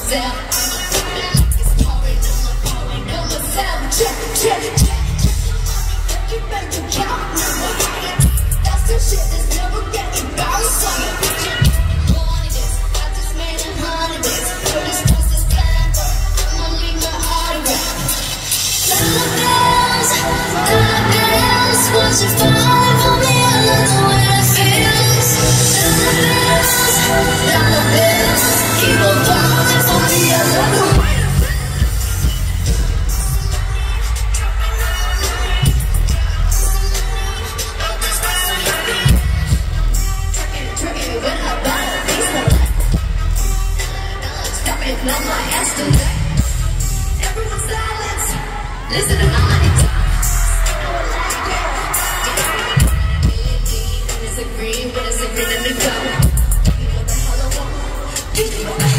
Once you find for me, I love the way it feels. Dollar bills, keep on falling for me, I love the way it feels. Tricking with her body, stop it, blow my ass tonight. Everyone silence, listen to my Disagree, but disagree, let me go. You know the hell I want.